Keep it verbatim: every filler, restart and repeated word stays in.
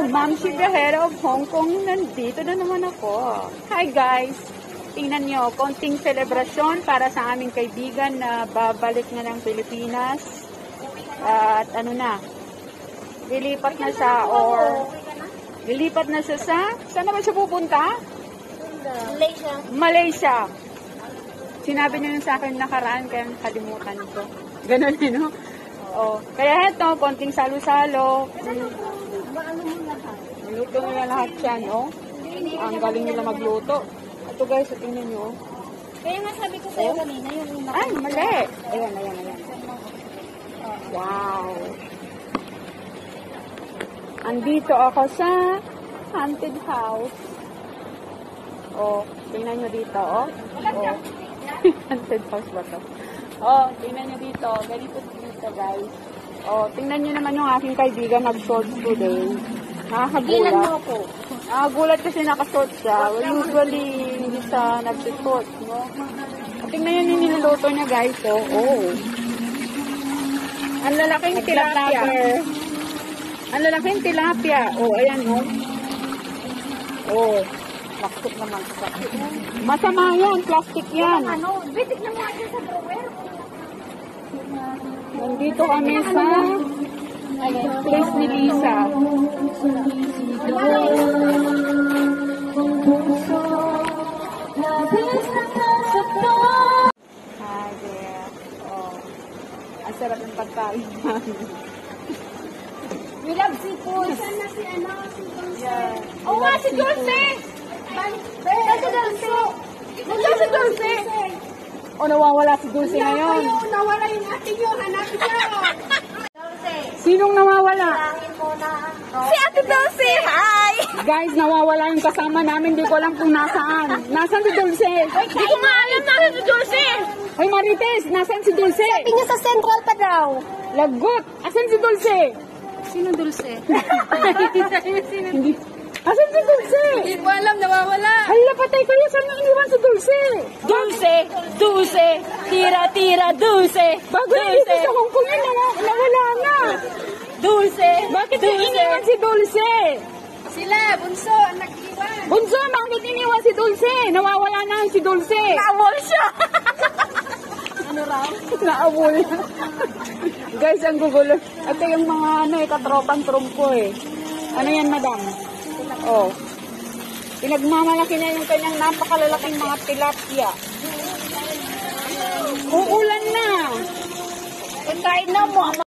Ma'am Shiga, head of Hong Kong, nandito na naman ako. Hi guys! Tingnan nyo, konting selebrasyon para sa aming kaibigan na babalik na ng Pilipinas. At ano na, lilipat na siya or lilipat na siya sa, saan naman siya pupunta? Malaysia. Malaysia. Sinabi niyo yun sa akin nakaraan, kaya kalimutan ko. Ganun eh, no? Oh, kaya heto, konting salo-salo. Luto nila lahat yan, oh. Ang galing nila magluto. Ito guys, tingnan nyo. Kaya nga sabi ko sa'yo kanina, yung Ay, mali. Ayan, ayan, ayan. Wow. Andito ako sa haunted house. Oh, tingnan nyo dito, oh. Oh. Haunted house ba to? Oh, tingnan nyo dito. Ganito dito, guys. Oh, tingnan nyo naman yung aking kaibigan nag-shorts today. Nakakagulat. mo ako. Nakakagulat kasi naka-shorts siya. Well, usually, hindi siya nag-shorts, no? At tingnan nyo yung niluluto niya, guys, oh. Oh. Ang lalaking tilapia. Ang lalaking tilapia. Oh, ayan, oh. Oh. Plastic naman. Masama yan. Plastic yan. Ano, bitik na mga sa drawer. Nandito kami sa place ni Lisa. Hi there. Oh. Ang sarap ng pagkain namin. We love seafood. Saan na si ano? Si Dulce. Yeah. Oo nga, si Dulce. Saan si Dulce? Saan si Dulce? O nawawala si Dulce ngayon? Nawala yung ate nyo. Hanapin nyo. Dulce. Sinong nawawala? Tangin mo na. Si Ate Dulce. Hi! Guys, nawawala yung kasama namin. Di ko alam kung nasaan. Nasaan si Dulce? Hindi ko nga alam na si Dulce. Hoy Marites, nasaan si Dulce? Sabi niya sa Central pa daw. Lagot! Asan si Dulce? Sino Dulce? Hindi. Asan si Dulce? Hindi ko alam, nawawala. Hala, patay kayo. Saan na iniwan si Dulce? Dulce, Dulce, tira, tira, Dulce. Bago na dito sa Hong Kong yun, nawa- nawala na. Dulce, Bakit na iniwan si Dulce? Sila, bunso, ang nag-iwan. Bunso, bakit iniwan si Dulce? Nawawala na si Dulce. Naawol siya. Ano raw? Naawol. Guys, ang gugulo. Ito yung mga ano eh, katropang trumpo eh. Ano yan, madam? Oh. Pinagmamalaki na yung kanyang napakalalaking mga tilapia. Uulan na. Pagkain na mo.